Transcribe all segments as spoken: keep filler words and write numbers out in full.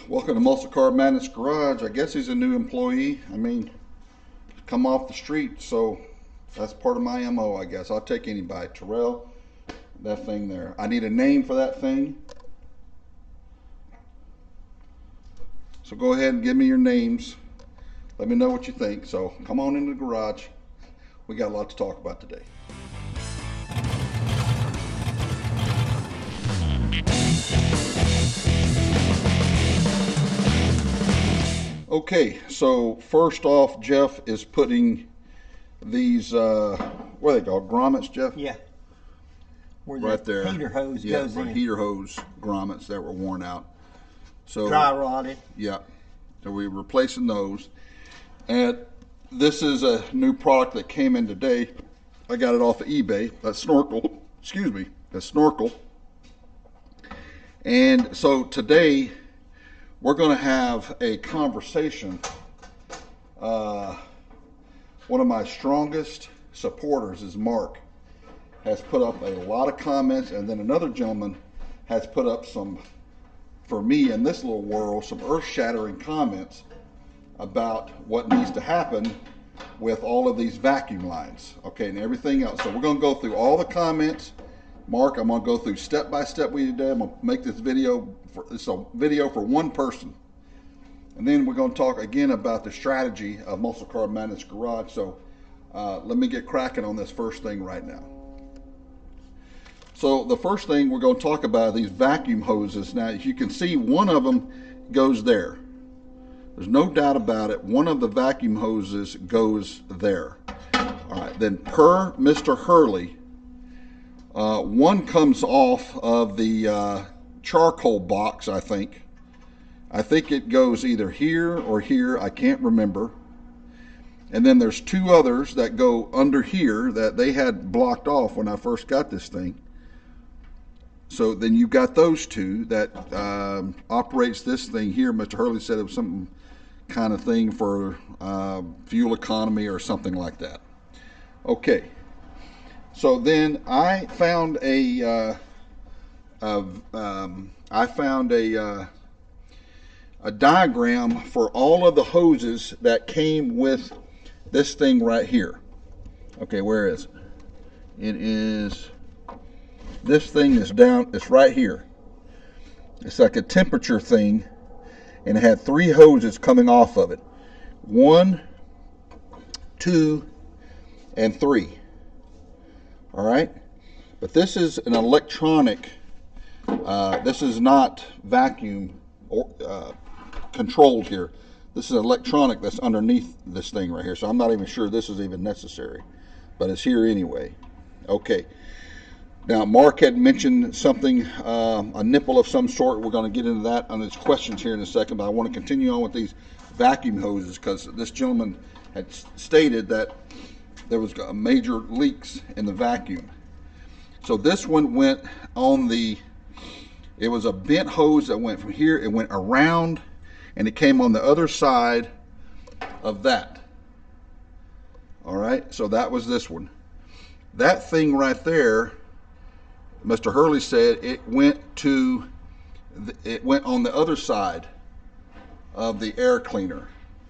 Welcome to Musclecar Madness Garage. I guess he's a new employee. I mean, come off the street, so that's part of my M O, I guess. I'll take anybody. Terrell, that thing there. I need a name for that thing. So go ahead and give me your names. Let me know what you think. So come on into the garage. We got a lot to talk about today. Okay, so first off, Jeff is putting these, uh, what are they called, grommets, Jeff? Yeah. Where right the there. heater hose yeah, goes in. Heater hose grommets that were worn out. So dry rotted. Yeah. So we're replacing those. And this is a new product that came in today. I got it off of eBay. That snorkel, excuse me, a snorkel. And so today we're going to have a conversation. Uh, one of my strongest supporters is Mark. Has put up a lot of comments, and then another gentleman has put up some, for me in this little world, some earth-shattering comments about what needs to happen with all of these vacuum lines, okay, and everything else. So we're going to go through all the comments. Mark, I'm going to go through step by step with you today. I'm going to make this video for it's a video for one person, and then we're going to talk again about the strategy of Musclecar Madness Garage. So uh, let me get cracking on this first thing right now. So the first thing we're going to talk about are these vacuum hoses. Now, as you can see, one of them goes there. There's no doubt about it. One of the vacuum hoses goes there. All right, then per Mister Hurley, uh, one comes off of the uh, charcoal box, I think. I think it goes either here or here. I can't remember. And then there's two others that go under here that they had blocked off when I first got this thing. So then you've got those two that um, operates this thing here. Mister Hurley said it was something kind of thing for uh, fuel economy or something like that. Okay. So then I found a, uh, a um, I found a uh, a diagram for all of the hoses that came with this thing right here. Okay, where is it? It is. This thing is down, it's right here. It's like a temperature thing, and it had three hoses coming off of it. One, two, and three. All right? But this is an electronic, uh, this is not vacuum or, uh, controlled here. This is electronic that's underneath this thing right here, so I'm not even sure this is even necessary. But it's here anyway. Okay. Now, Mark had mentioned something, uh, a nipple of some sort. We're going to get into that on his questions here in a second, but I want to continue on with these vacuum hoses because this gentleman had stated that there was major leaks in the vacuum. So this one went on the, it was a bent hose that went from here, it went around, and it came on the other side of that. All right, so that was this one. That thing right there, Mister Hurley said it went to, the, it went on the other side of the air cleaner.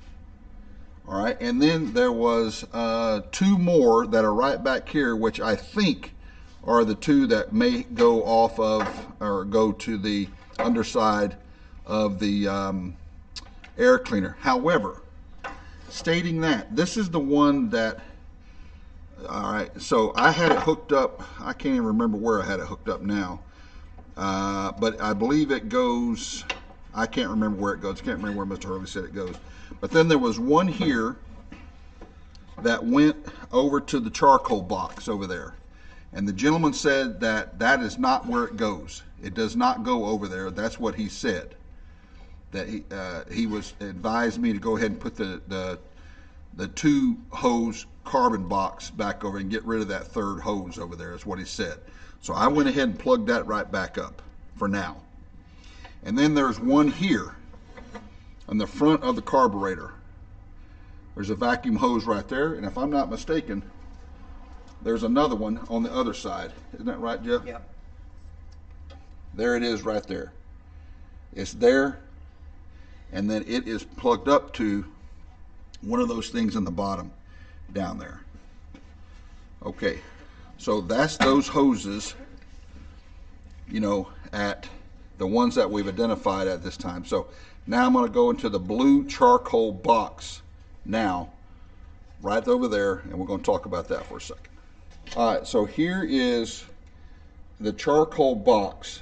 All right, and then there was uh, two more that are right back here, which I think are the two that may go off of or go to the underside of the um, air cleaner. However, stating that, this is the one that, all right, so I had it hooked up. I can't even remember where I had it hooked up now. Uh, but I believe it goes, I can't remember where it goes. I can't remember where Mister Hurley said it goes. But then there was one here that went over to the charcoal box over there. And the gentleman said that that is not where it goes. It does not go over there. That's what he said. That he, uh, he was advised me to go ahead and put the, the, the two hose carbon box back over and get rid of that third hose over there is what he said. So I went ahead and plugged that right back up for now. And then there's one here on the front of the carburetor. There's a vacuum hose right there, and if I'm not mistaken, there's another one on the other side. Isn't that right, Jeff? Yep. There it is right there. It's there. and then it is plugged up to one of those things in the bottom down there. Okay, so that's those hoses, you know, at the ones that we've identified at this time. So now I'm going to go into the blue charcoal box now, right over there, and we're going to talk about that for a second. All right, so here is the charcoal box.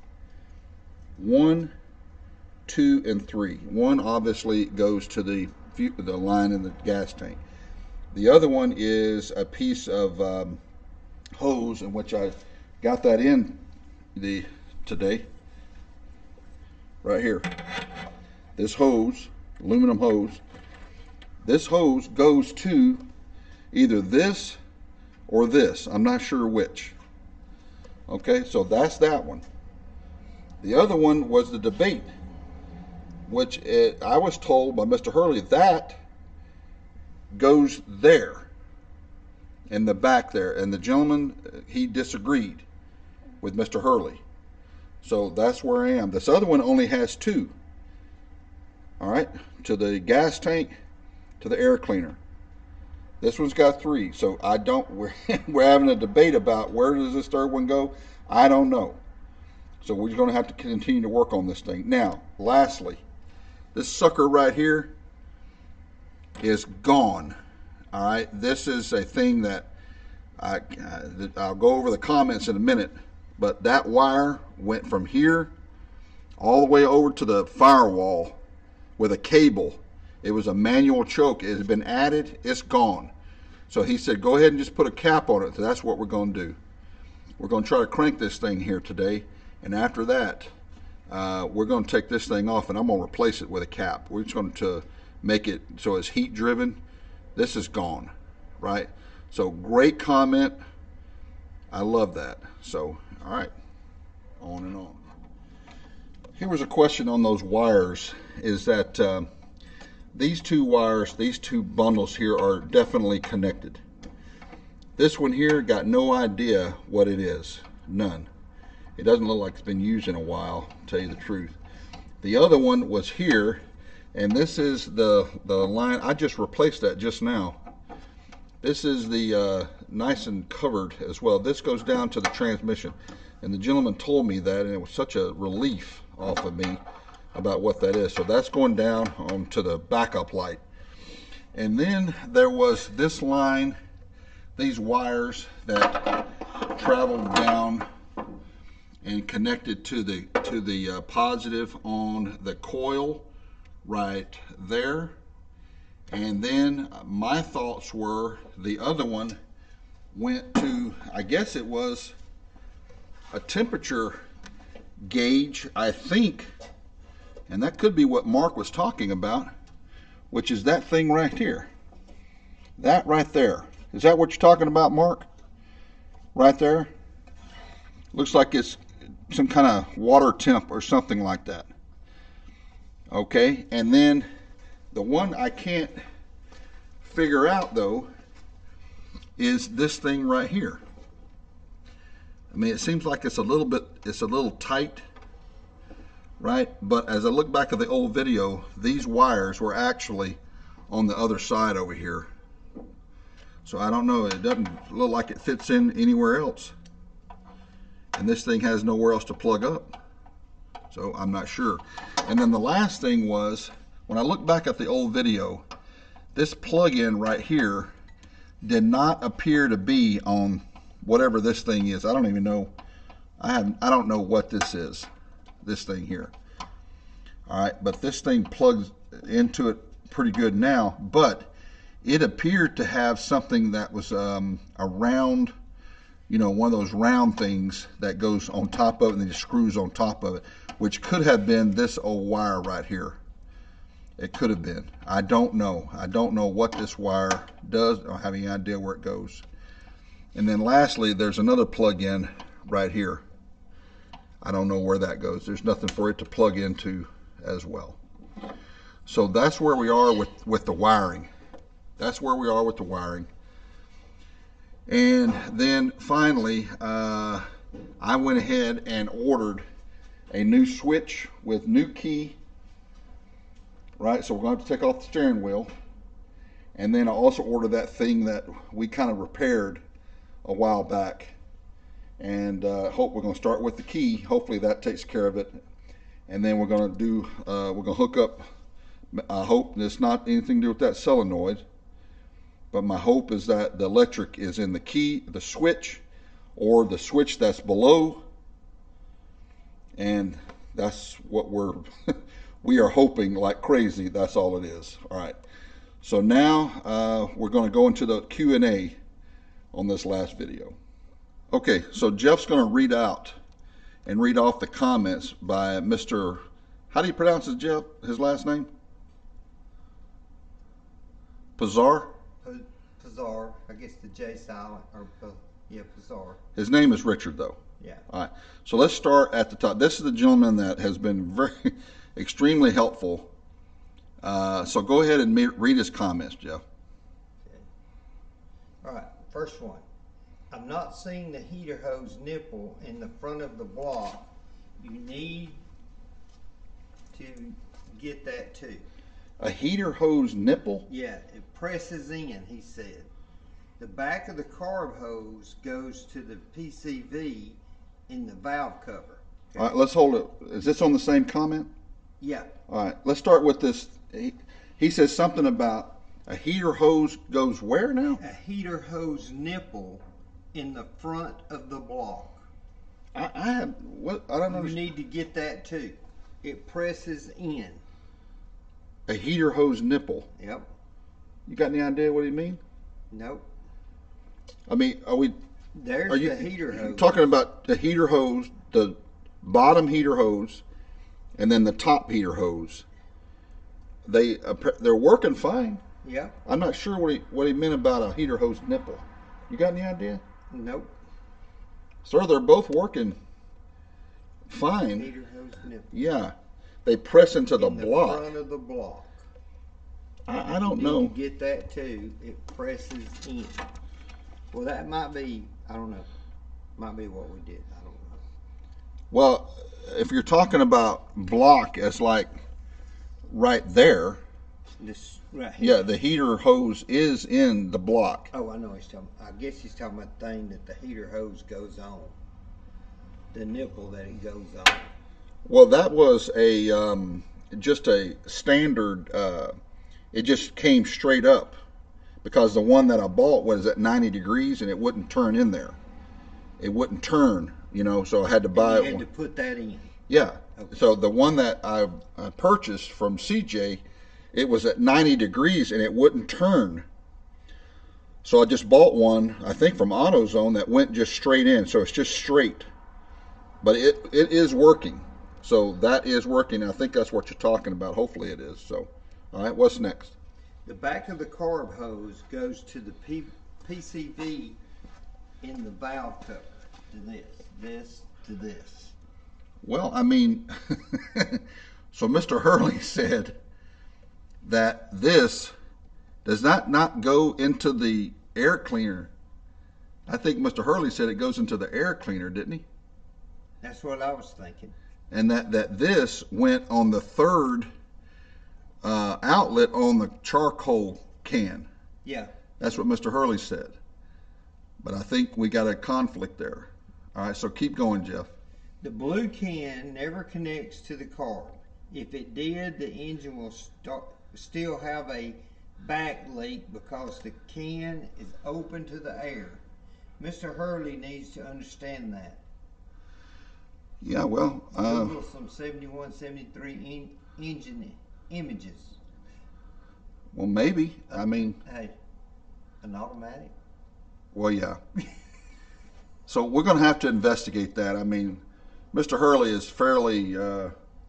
One, two, and three. One obviously goes to the the line in the gas tank. The other one is a piece of um, hose, in which I got that in the today, right here. This hose, aluminum hose. This hose goes to either this or this. I'm not sure which. Okay, so that's that one. The other one was the debate, which it, I was told by Mister Hurley that goes there in the back there, and the gentleman, he disagreed with Mister Hurley. So that's where I am. This other one only has two. All right, to the gas tank, to the air cleaner. This one's got three. So I don't, we're, we're having a debate about where does this third one go. I don't know. So we're going to have to continue to work on this thing. Now, lastly, this sucker right here is gone. All right, this is a thing that I, I'll go over the comments in a minute, but that wire went from here all the way over to the firewall with a cable. It was a manual choke. It has been added. It's gone. So he said, go ahead and just put a cap on it. So that's what we're going to do. We're going to try to crank this thing here today, and after that, uh, we're going to take this thing off, and I'm going to replace it with a cap. We're just going to make it so it's heat driven. This is gone, right? So great comment. I love that. So, all right, on and on. Here was a question on those wires, is that uh, these two wires, these two bundles here are definitely connected. This one here got no idea what it is, none. It doesn't look like it's been used in a while, to tell you the truth. The other one was here, and this is the, the line. I just replaced that just now. This is the uh, nice and covered as well. This goes down to the transmission. And the gentleman told me that, and it was such a relief off of me about what that is. So that's going down onto the backup light. And then there was this line, these wires that traveled down and connected to the to the uh, positive on the coil right there. And then my thoughts were the other one went to, I guess it was a temperature gauge, I think, and that could be what Mark was talking about, which is that thing right here. That right there. Is that what you're talking about, Mark? Right there? Looks like it's some kind of water temp or something like that. Okay, and then the one I can't figure out though is this thing right here. I mean, it seems like it's a little bit, it's a little tight, right? But as I look back at the old video, these wires were actually on the other side over here. So I don't know, it doesn't look like it fits in anywhere else. And this thing has nowhere else to plug up. So I'm not sure. And then the last thing was, when I look back at the old video, this plug-in right here did not appear to be on whatever this thing is. I don't even know. I have. I don't know what this is. This thing here. All right, but this thing plugs into it pretty good now. But it appeared to have something that was um, a round, you know, one of those round things that goes on top of it and then just screws on top of it, which could have been this old wire right here. It could have been. I don't know. I don't know what this wire does. I don't have any idea where it goes. And then lastly, there's another plug-in right here. I don't know where that goes. There's nothing for it to plug into as well. So that's where we are with, with the wiring. That's where we are with the wiring. And then finally, uh, I went ahead and ordered a new switch with new key right? So we're going to have to take off the steering wheel. And then I also ordered that thing that we kind of repaired a while back. And uh, hope we're going to start with the key. Hopefully that takes care of it. And then we're going to do, uh, we're going to hook up, I hope it's not anything to do with that solenoid. But my hope is that the electric is in the key, the switch, or the switch that's below. And that's what we're, we are hoping like crazy. That's all it is. All right. So now uh, we're going to go into the Q and A on this last video. Okay, so Jeff's going to read out and read off the comments by Mister, how do you pronounce it, Jeff? His last name? Pazar? Pazar. I guess the J silent, or yeah, Pazar. His name is Richard, though. Yeah. All right. So let's start at the top. This is the gentleman that has been very, extremely helpful. Uh, so go ahead and read his comments, Jeff. Okay. All right. First one. I'm not seeing the heater hose nipple in the front of the block. You need to get that too. A heater hose nipple? Yeah, it presses in, he said. The back of the carb hose goes to the P C V in the valve cover. Okay? All right, let's hold it. Is this on the same comment? Yeah. All right, let's start with this. He, he says something about a heater hose goes where now? A heater hose nipple in the front of the block. I, I have, what, I don't You understand. need to get that too. It presses in. A heater hose nipple. Yep. You got any idea what he mean? Nope. I mean, are we There's are you the heater hose. talking about the heater hose, the bottom heater hose, and then the top heater hose? They they're working fine. Yep. I'm not sure what he what he meant about a heater hose nipple. You got any idea? Nope. Sir, they're both working fine. Heater hose nipple. Yeah. They press into the in the block. front of the block. I, I don't You know. need to get that too. It presses in. Well, that might be, I don't know. Might be what we did. I don't know. Well, if you're talking about block as like right there, This right here. yeah, the heater hose is in the block. Oh, I know he's talking. I guess he's talking about the thing that the heater hose goes on. The nipple that it goes on. Well, that was a um, just a standard. Uh, it just came straight up because the one that I bought was at ninety degrees and it wouldn't turn in there. It wouldn't turn, you know. So I had to buy And you it. had to put that in. Yeah. Okay. So the one that I, I purchased from C J, it was at ninety degrees and it wouldn't turn. So I just bought one, I think from AutoZone, that went just straight in. So it's just straight. But it, it is working. So that is working. I think that's what you're talking about. Hopefully it is. So, all right, what's next? The back of the carb hose goes to the P PCV in the valve cover. To this, this, to this. Well, I mean, so Mister Hurley said that this does not not go into the air cleaner. I think Mister Hurley said it goes into the air cleaner, didn't he? That's what I was thinking. And that, that this went on the third uh, outlet on the charcoal can. Yeah. That's what Mister Hurley said. But I think we got a conflict there. All right, so keep going, Jeff. The blue can never connects to the carb. If it did, the engine will start, still have a back leak because the can is open to the air. Mister Hurley needs to understand that. Yeah, well, uh, Google some seventy-one, seventy-three in, engine images. well, maybe. I mean, Hey, an automatic? well, yeah. So we're going to have to investigate that. I mean, Mister Hurley is fairly, uh,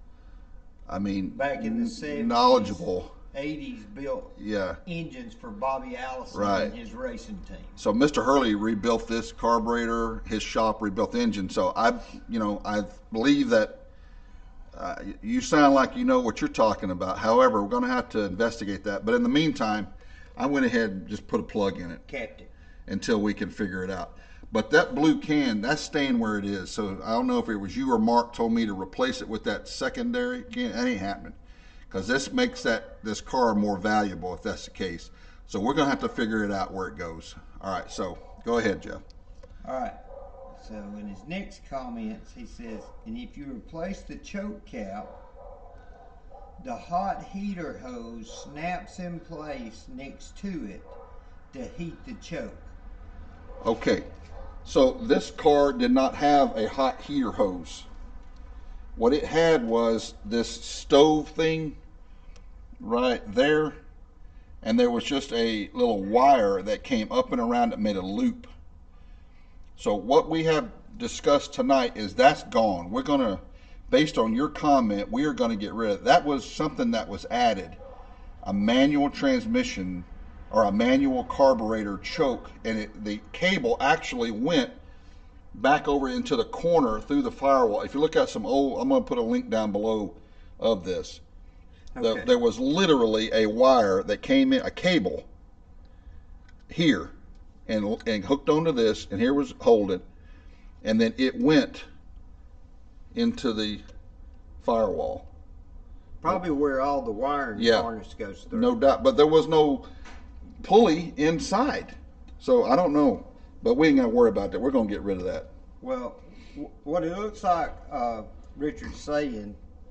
I mean, Back in the seventies, knowledgeable. eighties built Yeah. engines for Bobby Allison Right. and his racing team. So Mister Hurley rebuilt this carburetor. His shop rebuilt the engine. So I, you know, I believe that uh, you sound like you know what you're talking about. However, we're going to have to investigate that. But in the meantime, I went ahead and just put a plug in it Capped it. until we can figure it out. But that blue can, that's staying where it is. So I don't know if it was you or Mark told me to replace it with that secondary can. That ain't happening. because this makes that this car more valuable if that's the case. So we're going to have to figure it out where it goes. All right, so go ahead, Jeff. All right. So in his next comments, he says, and if you replace the choke cap, the hot heater hose snaps in place next to it to heat the choke. Okay, so this car did not have a hot heater hose. What it had was this stove thing right there, and there was just a little wire that came up and around that made a loop. So what we have discussed tonight is that's gone. We're going to, based on your comment, we are going to get rid of it. That was something that was added, a manual transmission or a manual carburetor choke, and it, the cable actually went back over into the corner through the firewall. If you look at some old, I'm going to put a link down below of this. Okay. The, there was literally a wire that came in, a cable here, and, and hooked onto this, and here was holding, and then it went into the firewall. Probably where all the wiring yeah, harness goes through. No doubt, but there was no pulley inside. So I don't know, but we ain't got to worry about that. We're going to get rid of that. Well, w what it looks like, uh, Richard's saying,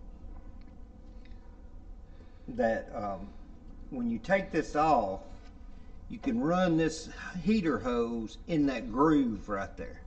that um, when you take this off, you can run this heater hose in that groove right there.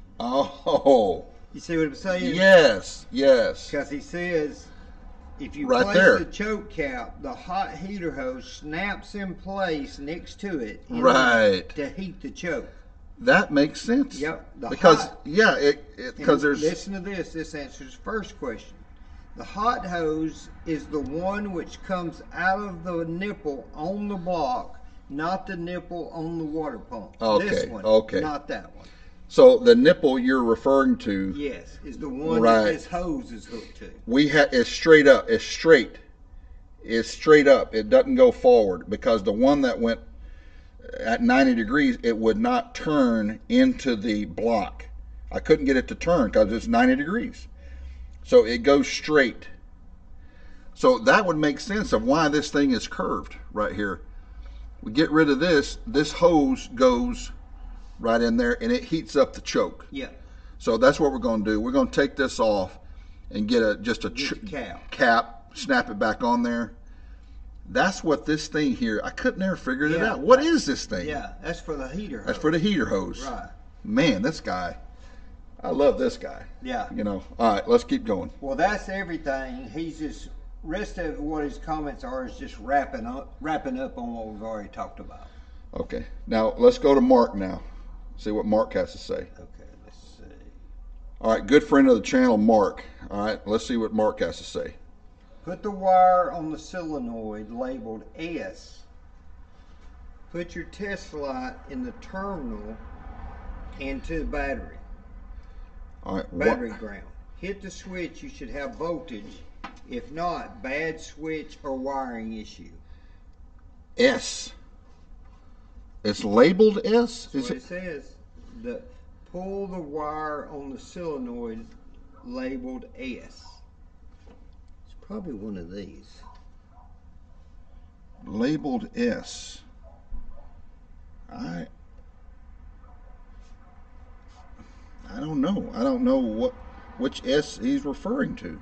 Oh. You see what I'm saying? Yes, yes. Because he says, if you right place there. the choke cap, the hot heater hose snaps in place next to it, right, to heat the choke. That makes sense. Yep. The because hot, yeah, it because there's. Listen to this. This answers the first question. The hot hose is the one which comes out of the nipple on the block, not the nipple on the water pump. Okay. This one, okay. Not that one. So the nipple you're referring to, yes, is the one right, that this hose is hooked to. We have it's straight up. It's straight. It's straight up. It doesn't go forward, because the one that went at ninety degrees, it would not turn into the block. I couldn't get it to turn because it's ninety degrees. So it goes straight. So that would make sense of why this thing is curved right here. We get rid of this. This hose goes right in there, and it heats up the choke. Yeah. So that's what we're going to do. We're going to take this off and get a just a cap. cap, snap it back on there. That's what this thing here, I could never figure it yeah. out. What is this thing? Yeah, that's for the heater hose. That's for the heater hose. Right. Man, this guy, I love this guy. Yeah. You know, all right, let's keep going. Well, that's everything. He's just, rest of what his comments are is just wrapping up, wrapping up on what we've already talked about. Okay, now let's go to Mark now. See what Mark has to say. Okay, let's see. All right, good friend of the channel, Mark. All right, let's see what Mark has to say. Put the wire on the solenoid labeled S. Put your test light in the terminal and to the battery. All right, battery what? ground. Hit the switch, you should have voltage. If not, bad switch or wiring issue. S. It's labeled S? That's Is what it? it says. The, pull the wire on the solenoid labeled S. It's probably one of these. Labeled S. I I don't know. I don't know what which S he's referring to.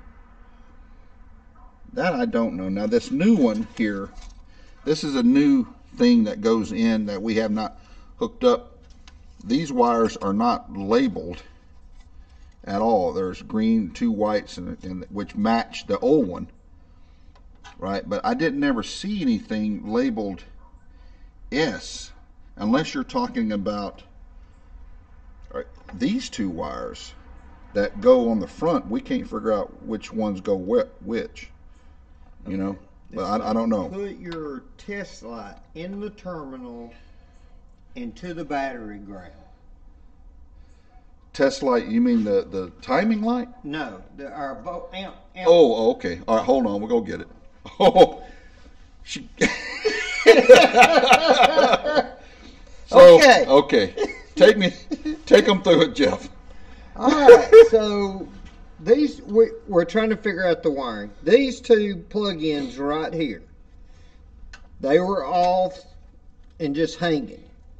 That I don't know. Now this new one here, this is a new thing that goes in that we have not hooked up. These wires are not labeled at all. There's green, two whites, and, and which match the old one, right? But I didn't ever see anything labeled S, unless you're talking about right, these two wires that go on the front. We can't figure out which ones go which, you know. But I, I don't know. Put your test light in the terminal and to the battery ground. Test light, you mean the, the timing light? No, the, our amp, amp. Oh, okay. All right, hold on. We'll go get it. Oh, she. so, okay. Okay. Take me, take them through it, Jeff. All right. So these we, we're trying to figure out the wiring. These two plug-ins right here, they were off and just hanging.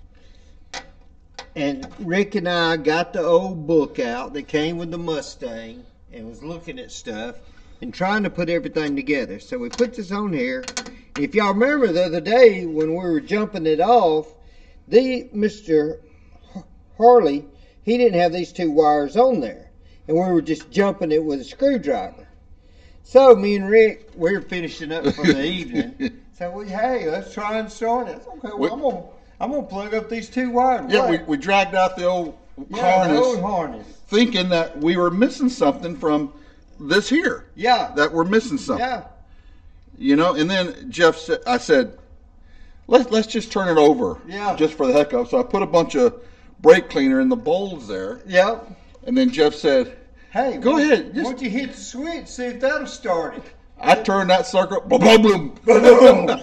And Rick and I got the old book out that came with the Mustang and was looking at stuff and trying to put everything together. So we put this on here. If y'all remember the other day when we were jumping it off, the Mister Harley, he didn't have these two wires on there. And we were just jumping it with a screwdriver. So me and Rick, we were finishing up for the evening. So we, hey, let's try and start it. Okay, well, we, I'm gonna I'm gonna plug up these two wires. Yeah, we, we dragged out the old yeah, harness, the old harness, thinking that we were missing something from this here. Yeah, that we're missing something. Yeah, you know. And then Jeff said, "I said, let's let's just turn it over. Yeah, just for the heck of it." So I put a bunch of brake cleaner in the bowls there. Yeah. And then Jeff said, "Hey, go why, ahead. Why don't you hit the switch, see if that'll start it?" I turned that sucker, boom, boom, boom.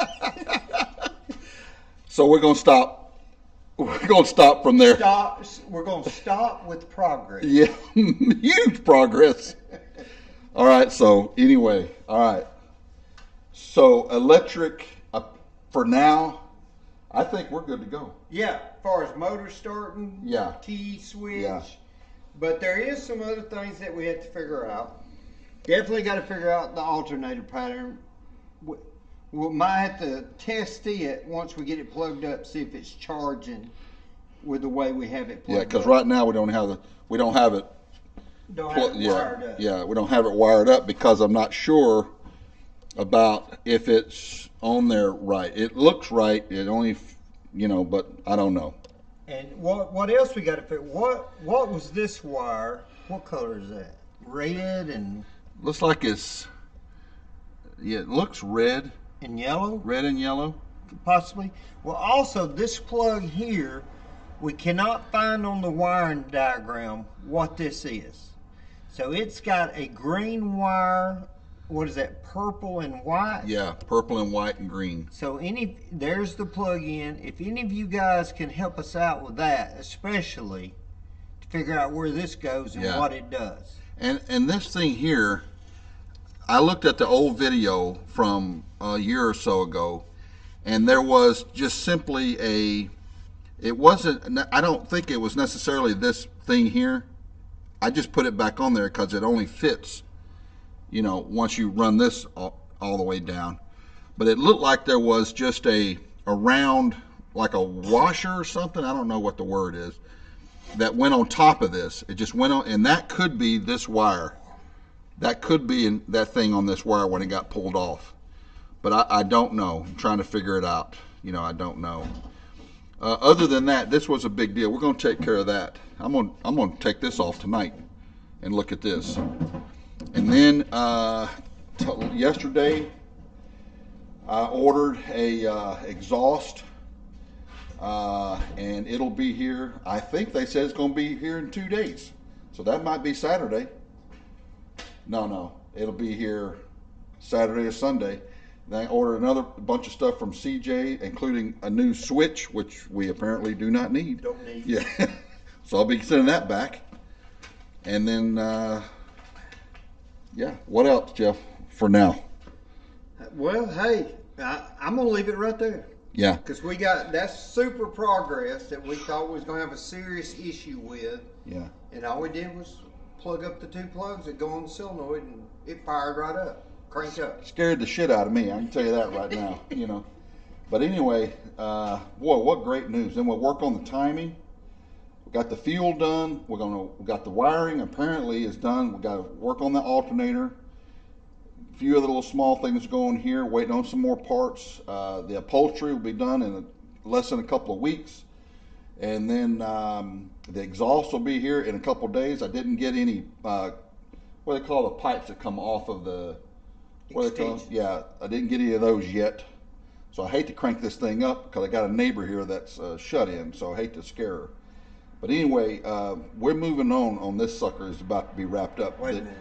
So we're gonna stop. We're gonna stop from there. Stop. We're gonna stop with progress. Yeah, huge progress. All right. So anyway, all right. So electric uh, for now. I think we're good to go. Yeah, as far as motor starting. Yeah. Key switch. Yeah. But there is some other things that we have to figure out. Definitely got to figure out the alternator pattern. We, we might have to test it once we get it plugged up, see if it's charging with the way we have it plugged Yeah, because up. right now we don't have the we don't have it. Don't have it yeah, wired up. Yeah, we don't have it wired up because I'm not sure about if it's on there right. It looks right. It only, you know, but I don't know. And what what else we got to figure? What what was this wire? What color is that? Red and looks like it's yeah. It looks red and yellow. Red and yellow, possibly. Well, also this plug here, we cannot find on the wiring diagram what this is. So it's got a green wire. What is that? Purple and white? Yeah, purple and white and green. So any there's the plug-in. If any of you guys can help us out with that, especially to figure out where this goes and yeah. what it does. And and this thing here, I looked at the old video from a year or so ago, and there was just simply a. It wasn't. I don't think it was necessarily this thing here. I just put it back on there because it only fits, you know, once you run this all, all the way down. But it looked like there was just a, a round, like a washer or something, I don't know what the word is, that went on top of this. It just went on, and that could be this wire. That could be in that thing on this wire when it got pulled off. But I, I don't know. I'm trying to figure it out. You know, I don't know. Uh, other than that, this was a big deal. We're going to take care of that. I'm going I'm going to take this off tonight and look at this. And then uh, t yesterday, I ordered a uh, exhaust, uh, and it'll be here. I think they said it's going to be here in two days. So that might be Saturday. No, no, it'll be here Saturday or Sunday. Then I ordered another bunch of stuff from C J, including a new switch, which we apparently do not need. Don't need. Yeah. So I'll be sending that back. And then, uh, yeah, what else, Jeff, for now? Well, hey, I, I'm going to leave it right there. Yeah. Because we got, that's super progress that we thought we was going to have a serious issue with. Yeah. And all we did was plug up the two plugs that go on the solenoid, and it fired right up, cranked up. Scared the shit out of me, I can tell you that right now, you know. But anyway, uh, boy, what great news. Then we'll work on the timing. We got the fuel done. We're gonna, we got the wiring apparently is done. We got to work on the alternator. A few other little small things going here, waiting on some more parts. Uh, the upholstery will be done in a, less than a couple of weeks. And then um, the exhaust will be here in a couple of days. I didn't get any, uh, what do they call the pipes that come off of the, what do they call them? Yeah, I didn't get any of those yet. So I hate to crank this thing up because I got a neighbor here that's uh, shut in, so I hate to scare her. But anyway, uh, we're moving on on this sucker. Is about to be wrapped up. Wait a That- minute.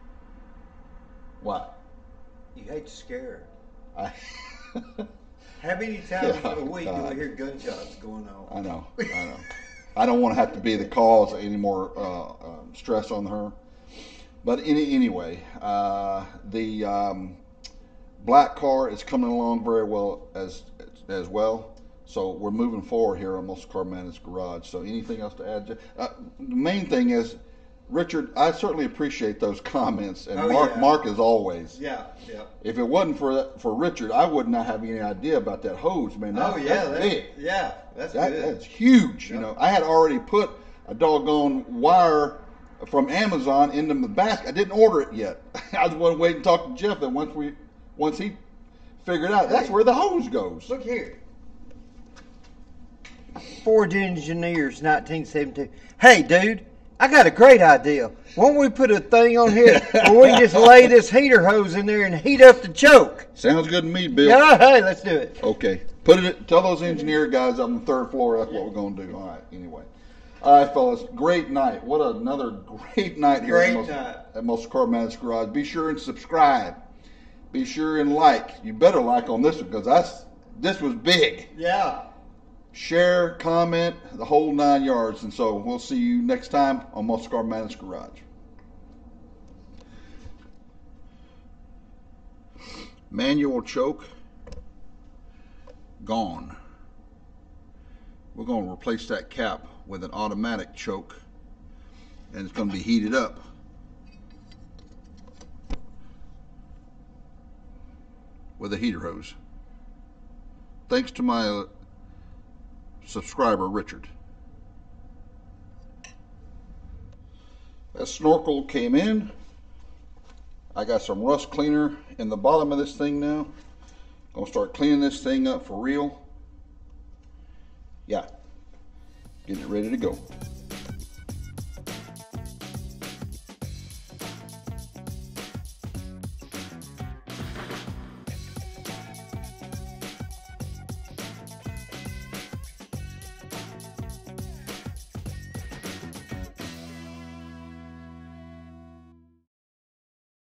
What? You hate to scare I, her. How many times Yeah, a week do God. we hear gunshots going on? I know, I know. I don't want to have to be the cause of any more uh, uh, stress on her. But any, anyway, uh, the um, black car is coming along very well as as well. So we're moving forward here on Musclecar Madness Garage. So anything else to add? Uh, the main thing is, Richard, I certainly appreciate those comments, and oh, Mark, yeah. Mark as always. Yeah, yeah. If it wasn't for for Richard, I would not have any idea about that hose, man. That, oh yeah, that's that, big. Yeah, that's that, good. That's huge. Yep. You know, I had already put a doggone wire from Amazon into the basket. I didn't order it yet. I was going to wait and talk to Jeff. And once we, once he figured out, that's where the hose goes. Look here. Ford Engineers, nineteen seventy-two. Hey, dude, I got a great idea. Why don't we put a thing on here where we can just lay this heater hose in there and heat up the choke? Sounds good to me, Bill. Yeah, hey, let's do it. Okay. Put it. Tell those engineer guys up on the third floor that's what we're going to do. All right. Anyway. All right, fellas. Great night. What another great night here great at, Mus- night. at Musclecar Madness Garage. Be sure and subscribe. Be sure and like. You better like on this one because that's this was big. Yeah. Share, comment, the whole nine yards. And so we'll see you next time on Musclecar Madness Garage. Manual choke, gone. We're going to replace that cap with an automatic choke, and it's going to be heated up. With a heater hose. Thanks to my uh, subscriber, Richard. That snorkel came in. I got some rust cleaner in the bottom of this thing now. Gonna start cleaning this thing up for real. Yeah, getting it ready to go.